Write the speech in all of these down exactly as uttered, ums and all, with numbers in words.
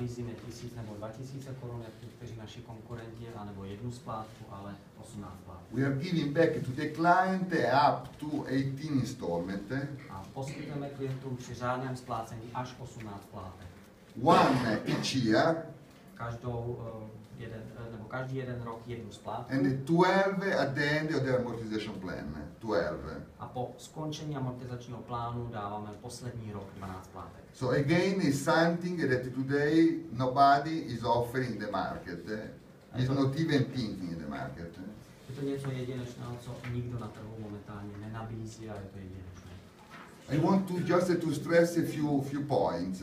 nenabízíme tisíc nebo dva tisíce korun, jak někteří naši konkurenti, anebo jednu splátku, ale osmnáct splátek. We are giving back to the client up to eighteen installment. A poskytujeme klientům při řádném splácení až osmnáct splátek. One each year. Každou, uh, jeden, uh, nebo každý jeden rok jednu splátku. And twelve at the end of the amortization plan. twelve. A po skončení amortizačního plánu dáváme poslední rok dvanáct splátek. So again, is something that today nobody is offering in the market. Is not even thinking in the market. Je to něco jedinečného, co nikdo na trhu momentálně nenabízí a je to jedinečné. I want to just to stress a few few points.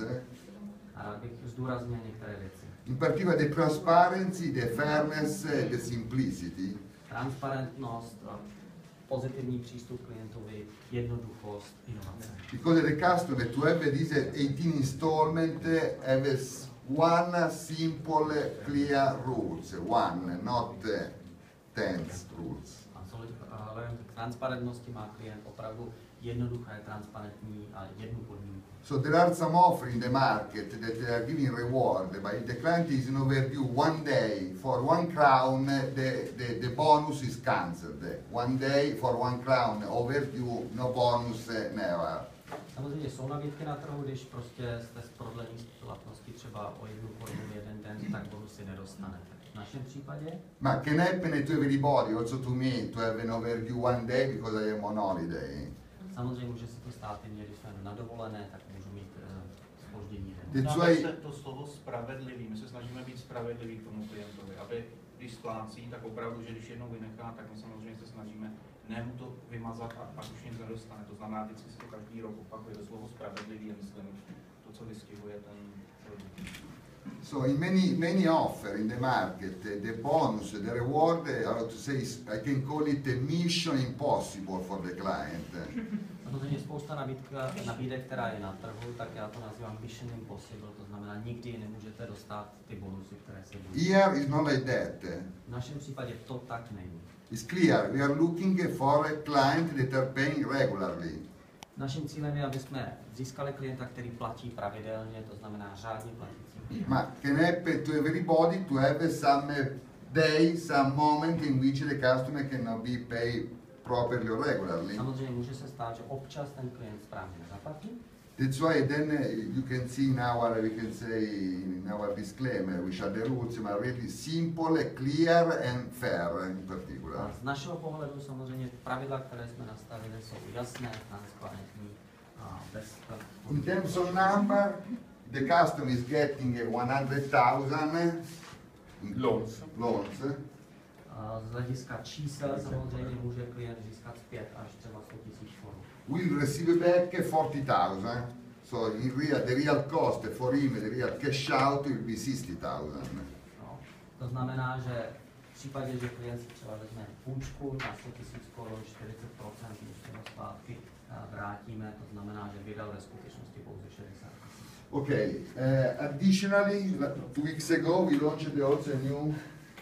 A rád bych zdůraznil některé věci. In particular, the transparency, the fairness, the simplicity. Transparentnost, pozitivní přístup klientovi, jednoduchost, inovace. Because the customer to have this eighteen installment has one simple, clear rules. One, not ten rules. A vzhledem k transparentnosti má klient opravdu jednoduché, transparentní a jednu podmínku. So there are some offers in the market that they are giving reward, but the client is in overdue one day for one crown, the, the, the bonus is cancelled. One day for one crown, overdue, no bonus, never. Samozřejmě jsou nabídky na trhu, když prostě jste z prodlení splatnosti třeba o jednu korunu jeden den, tak bonusy nedostanete. V našem případě? Ma can happen to everybody, also to me, to have an overdue one day because I am on holiday. Samozřejmě může se to stát i mě, když jsem na dovolené, tak můžu mít zpoždění uh, den. Dáme se to slovo spravedlivý, my se snažíme být spravedliví k tomu klientovi, aby když splácí, tak opravdu, že když jednou vynechá, tak my samozřejmě se snažíme ne mu to vymazat a pak už nic nedostane. To znamená, vždycky si to každý rok opakuje, to slovo spravedlivý je, myslím, to, co vystihuje ten produkt. So in many many offer in the market, the bonus, the reward, I have to say, I can call it a mission impossible for the client. Samozřejmě spousta nabídka, nabídek, která je na trhu, tak já to nazývám mission impossible, to znamená, nikdy nemůžete dostat ty bonusy, které se budou. Here is not like that. V našem případě to tak není. It's clear, we are looking for a client that are paying regularly. Naším cílem je, aby jsme získali klienta, který platí pravidelně, to znamená řádně platící. Ma can happen to everybody to have some day, some moment in which the customer cannot be paid properly or regularly. Samozřejmě může se stát, že občas ten klient správně nezaplatí. That's why then you can see in our, we can say in our disclaimer, which are the rules are really simple, clear and fair in particular. A z našeho pohledu samozřejmě pravidla, které jsme nastavili, jsou jasné, transparentní a bez. In terms of number, the customer is getting one hundred thousand loans. loans. A z hlediska čísel samozřejmě může klient získat zpět až třeba sto tisíc korun. Will receive back forty thousand. So in real, the real cost for him, the real cash out will be sixty thousand. No, to znamená, že v případě, že klient si třeba vezme půjčku na sto tisíc korun, čtyřicet procent ještě do zpátky vrátíme, to znamená, že vydal ve skutečnosti pouze šedesát tisíc. Okay. Uh, additionally, two weeks ago we launched also a new.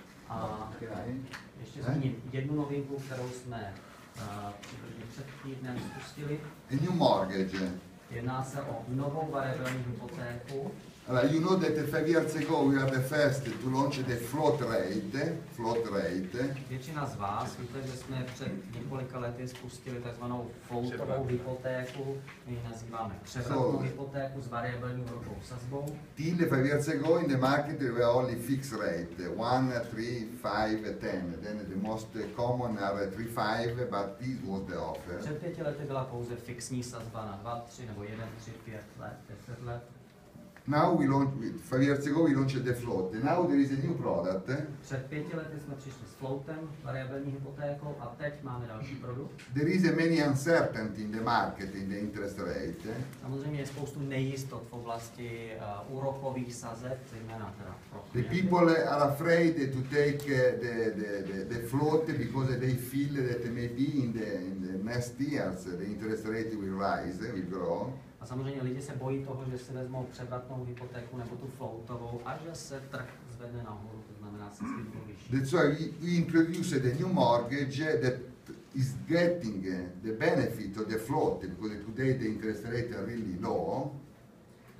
A ještě zmíním jednu novinku, kterou jsme uh, přibližně před týdnem spustili. A new mortgage. Jedná se o novou variabilní hypotéku. Uh, you know that five years ago we are the first to launch the float rate. Float rate. Většina z vás víte, že jsme před několika lety spustili takzvanou floatovou hypotéku, my ji nazýváme převratnou So, hypotéku s variabilní úrokovou sazbou. Till five years ago in the market there were only fixed rate, one, three, five, ten. Then the most common are three, five, but this was the offer. Před pěti lety byla pouze fixní sazba na dva, tři nebo jeden, tři, pět let, deset let. Now we launched, five years ago we launched the float. Now there is a new product. Před pěti lety jsme přišli s floatem, variabilní hypotékou a teď máme další produkt. There is a many uncertainty in the market in the interest rate. Samozřejmě je spoustu nejistot v oblasti uh, úrokových sazeb, zejména teda pro The klienty. people are afraid to take uh, the, the, the, the float because they feel that maybe in the, in the next years the interest rate will rise, will grow. A samozřejmě lidi se bojí toho, že si vezmou převratnou hypotéku nebo tu floatovou a že se trh zvedne nahoru, to znamená se budou vyšší. That's why we, we introduced a new mortgage that is getting uh, the benefit of the float because today the interest rates are really low.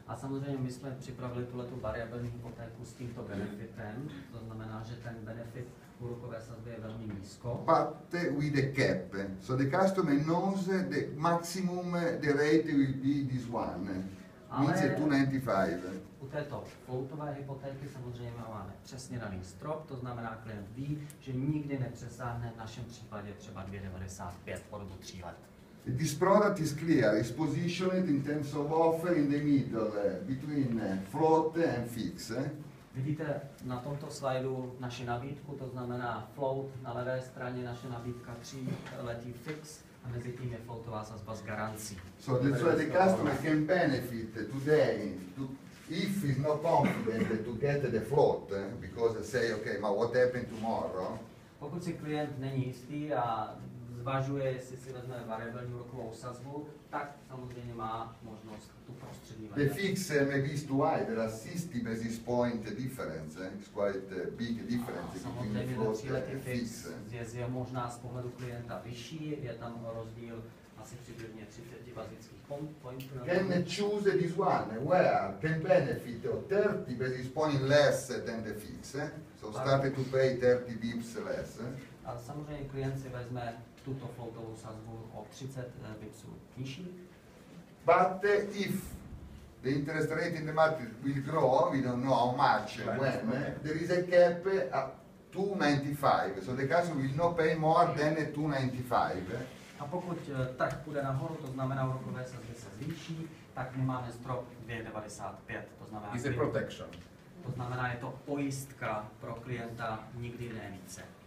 A samozřejmě my jsme připravili tuhletu variabilní hypotéku s tímto benefitem, to znamená, že ten benefit úrokové sazby je velmi nízko. But uh, with a cap, so the customer knows the maximum uh, the rate will be this one, means Ale two ninety-five. u této floatové hypotéky samozřejmě máme přesně daný strop, to znamená, klient ví, že nikdy nepřesáhne v našem případě třeba dvě devadesát pět po dobu tří let. This product is clear, it's positioned in terms of offer in the middle uh, between uh, float and fix. eh? Vidíte na tomto slajdu naši nabídku, to znamená float na levé straně, naše nabídka tří letý fix a mezi tím je floatová sazba s garancí. So that's why the customer can benefit today to, if he's not confident to get the float, eh, because they say, okay, but what happened tomorrow? Pokud si klient není jistý a zvažuje, jestli si vezme variabilní úrokovou sazbu, tak samozřejmě má možnost tu prostřední The variaci. fix uh, maybe is too high, there are sixty basis point difference, eh? It's quite a big difference between Samozřejmě ten float tříletý and fix fix. eh? je, je možná z pohledu klienta vyšší, je tam rozdíl asi přibližně třicet bazických pointů. Can choose this one where can benefit of thirty basis point less than the fix, eh? So started to pay thirty bips less. eh? A samozřejmě klient si vezme tuto floatovou sazbu o třicet bipsů nižší. But uh, if the interest rate in the market will grow, we don't know how much and when, eh, there is a cap at two ninety-five, so the customer will not pay more than two ninety-five. A pokud eh, trh půjde nahoru, to znamená úrokové sazby se zvýší, tak my máme strop dvě devadesát pět, to znamená, Is a protection. to znamená, je to pojistka pro klienta, nikdy ne více.